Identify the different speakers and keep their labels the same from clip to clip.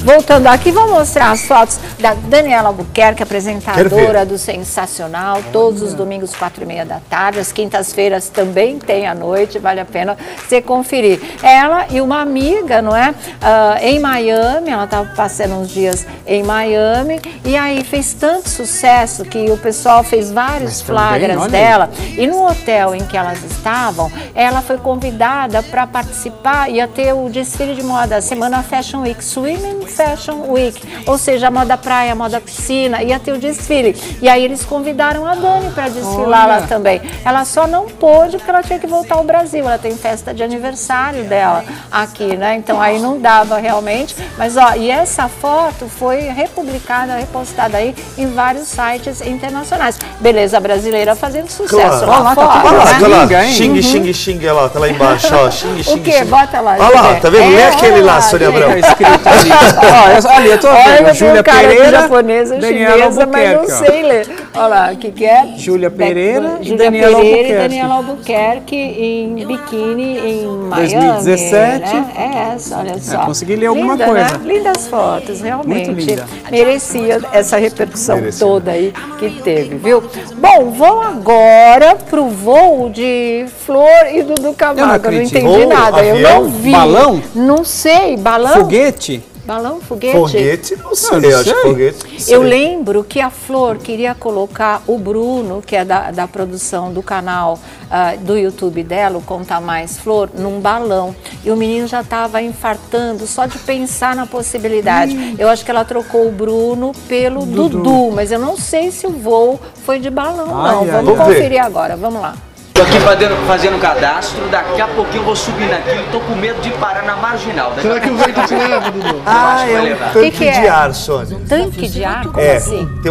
Speaker 1: Voltando aqui, vou mostrar as fotos da Daniela Albuquerque, apresentadora do Sensacional, todos os domingos, 4h30 da tarde, as quintas-feiras também tem à noite, vale a pena você conferir. Ela e uma amiga, não é? Em Miami, ela estava passando uns dias em Miami, e aí fez tanto sucesso que o pessoal fez vários flagras dela, e no hotel em que elas estavam, ela foi convidada para participar, ia ter o desfile de moda, Semana Fashion Week, Swimming Fashion Week, ou seja, a moda praia, a moda piscina, ia ter o desfile. E aí eles convidaram a Dani para desfilar lá também. Ela só não pôde porque ela tinha que voltar ao Brasil, ela tem festa de aniversário dela aqui, né? Então aí não dava realmente, mas ó, e essa foto foi republicada, repostada aí em vários sites internacionais. Beleza brasileira fazendo sucesso lá fora.
Speaker 2: Olha lá, xing, xing, xing, olha lá, tá lá embaixo, ó, xing, xing,
Speaker 1: o quê? Bota lá.
Speaker 2: Olha lá, tá vendo? Lê aquele lá, Sônia Abrão.
Speaker 3: Tá escrito ali. Olha, eu tô vendo, Júlia Pereira,
Speaker 1: japonesa, chinesa, mas não sei ler. Olha lá, o que é?
Speaker 3: Júlia Pereira
Speaker 1: e Daniela Albuquerque em biquíni em Miami.
Speaker 3: 2017.
Speaker 1: Né? É essa, olha só.
Speaker 3: Consegui ler alguma
Speaker 1: Linda,
Speaker 3: coisa.
Speaker 1: Né? Lindas fotos, realmente.
Speaker 3: Muito linda.
Speaker 1: Merecia essa repercussão toda aí que teve, viu? Bom, vou agora pro voo de Flor e Dudu Camargo. Eu não entendi nada,
Speaker 2: avião,
Speaker 1: eu não vi.
Speaker 3: Balão?
Speaker 1: Não sei, balão?
Speaker 3: Foguete?
Speaker 1: Balão, foguete?
Speaker 2: Foguete, não sei, eu acho que foguete.
Speaker 1: Eu lembro que a Flor queria colocar o Bruno, que é da produção do canal do YouTube dela, o Conta Mais Flor, num balão. E o menino já estava infartando só de pensar na possibilidade. Eu acho que ela trocou o Bruno pelo Dudu, mas eu não sei se o voo foi de balão, não. Vamos conferir agora, vamos lá.
Speaker 4: Tô aqui fazendo cadastro, daqui a pouquinho eu vou subir naquilo, tô com medo de parar na marginal.
Speaker 5: Será que o vento te leva, Dudu?
Speaker 2: É um tanque de ar, Sônia.
Speaker 1: Tanque de ar? Como assim?
Speaker 2: Tem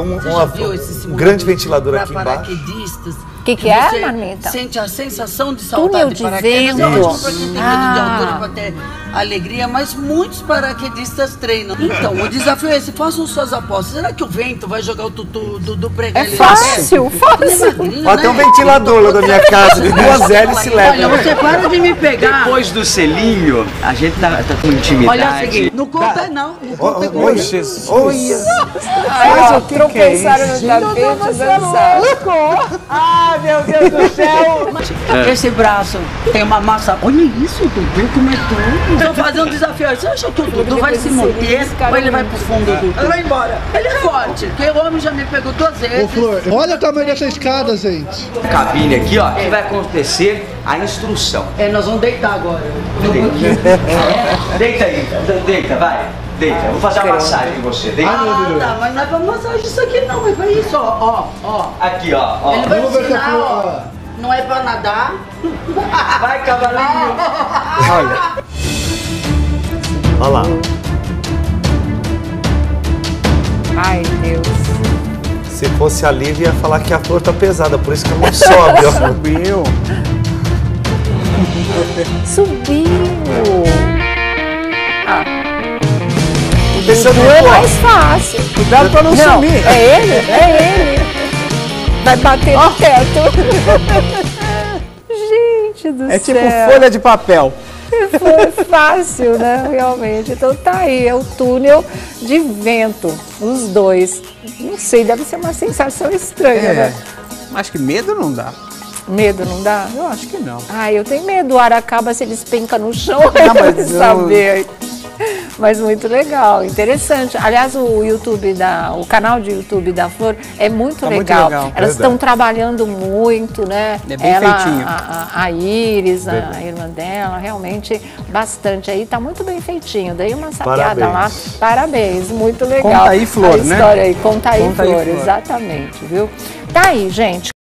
Speaker 2: um grande ventilador aqui embaixo.
Speaker 1: O que é, Marmita?
Speaker 6: Sente a sensação de saltar de paraquedas.
Speaker 1: Túnel de vento.
Speaker 6: Para quem tem medo de altura, para ter alegria, mas muitos paraquedistas treinam. Então, o desafio é esse, façam suas apostas. Será que o vento vai jogar o Dudu pregar ele?
Speaker 1: Fácil, fácil.
Speaker 2: Ó, tem um ventilador lá da minha casa, de 2 hélices e leva.
Speaker 6: Olha, você para de me pegar.
Speaker 4: Depois do selinho, a gente tá com intimidade.
Speaker 6: Olha o seguinte, não conta não. Não conta com
Speaker 2: Oi, Jesus.
Speaker 1: Mas o que tropeçaram no tapete e dançaram.
Speaker 3: Ai, meu Deus do céu!
Speaker 6: Esse braço tem uma massa. Olha isso, Dudu, como é tudo. Então fazer um desafio. Você acha que o Dudu vai se manter ou ele vai pro fundo, Dudu? Ele vai embora. Ele é forte, porque o homem já me pegou 2 vezes.
Speaker 5: Ô, Flor, olha o tamanho dessa escada, gente.
Speaker 4: Cabine aqui, ó, que vai acontecer a instrução.
Speaker 6: Nós vamos deitar agora.
Speaker 4: Deita aí, deita, vai. Deita, eu vou fazer uma massagem em você. Deita.
Speaker 6: Tá, mas não é pra massagem isso aqui não, é pra isso, ó.
Speaker 4: Aqui, ó.
Speaker 6: Ele vai
Speaker 5: Vamos ver se a
Speaker 6: ensinar,
Speaker 5: Flor...
Speaker 6: ó. Não é pra nadar.
Speaker 4: Vai, cavalinho.
Speaker 3: Olha.
Speaker 2: Olha lá.
Speaker 1: Ai, Deus.
Speaker 2: Se fosse a Lívia, ia falar que a Flor tá pesada, por isso que não sobe, ó.
Speaker 3: Subiu.
Speaker 1: Subiu.
Speaker 2: Esse
Speaker 1: É mais fácil.
Speaker 3: Cuidado pra não sumir.
Speaker 1: É ele. Vai bater no teto. Gente do céu.
Speaker 3: É tipo folha de papel.
Speaker 1: Foi fácil, né? Realmente. Então tá aí, é o túnel de vento, os dois. Não sei, deve ser uma sensação estranha, né?
Speaker 3: Acho que medo não dá.
Speaker 1: Medo não dá?
Speaker 3: Eu acho que não.
Speaker 1: Ah, eu tenho medo. O ar acaba se ele despenca no chão.
Speaker 3: Não, mas
Speaker 1: saber. Mas muito legal, interessante. Aliás, o canal de YouTube da Flor é muito legal. Elas estão trabalhando muito, né?
Speaker 3: É bem feitinho.
Speaker 1: A Iris, a irmã dela, realmente bastante aí. Tá muito bem feitinho. Dei uma sapiada lá. Parabéns, muito legal.
Speaker 3: Conta aí, Flor,
Speaker 1: a história aí, Conta aí, Flor, exatamente, viu? Tá aí, gente.